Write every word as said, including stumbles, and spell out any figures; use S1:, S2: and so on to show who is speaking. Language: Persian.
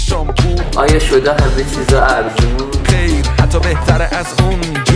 S1: شامپو.
S2: آیا شده همه چیزا ارزون؟
S1: خیر حتی بهتره از اون.